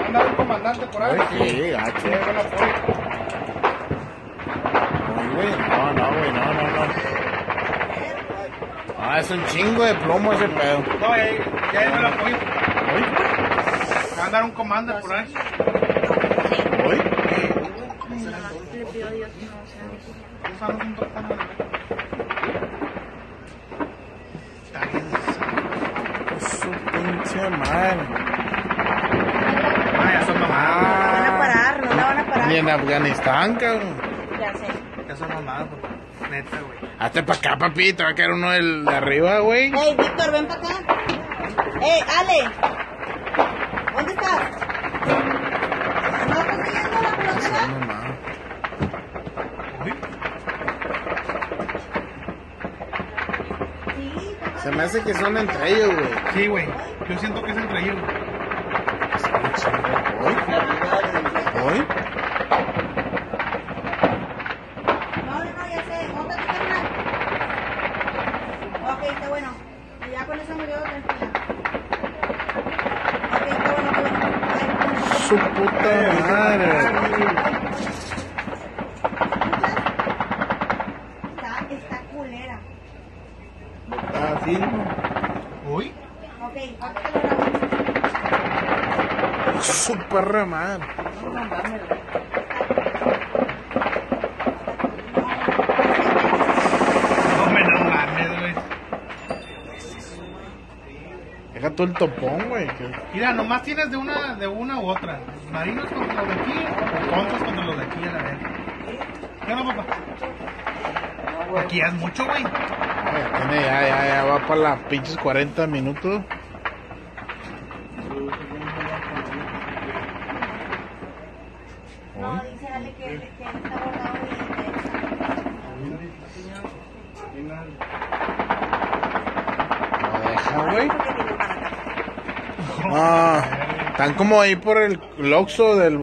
andar un comandante por ahí. Sí, gacho. Güey, no, güey, no. Ah, es un chingo de plomo ese pedo. No, ya me lo apoyo. Va a andar un comandante por ahí. ¿Hoy? Le pido a Dios que no sea. Usando un tocando. Su pinche madre. Ah, ya son No la van a parar, no la van a parar. Ni en Afganistán, cabrón. Ya sé. Ya son mamadas, neta, güey. Hazte para acá, papi, te va a caer uno del de arriba, güey. Ey, Víctor, ven para acá. Ey, Ale. ¿Dónde estás? ¿No estás siguiendo la pelota? No, no. Sí. Se me hace que son entre ellos, güey. Sí, güey. Yo siento que es entre ellos. ¿Hoy? No, ya sé. ¿Dónde está tu carnal? Ok, está bueno. Y ya con eso me quedo tranquila. Ok, está bueno. Su puta madre. Está culera. Está así. Uy. Ok, ahorita te lo grabo. Su perra madre. No mames, güey. Deja todo el topón, güey. Mira, nomás tienes de una u otra. Marinos contra los de aquí o contras contra los de aquí a la vez. ¿Qué no, papá? Aquí ya es mucho, güey. Ya va para las pinches 40 minutos. No, dice Ale que él está bordado y No deja, güey. porque tiene para acá. Ah, están como ahí por el Oxxo del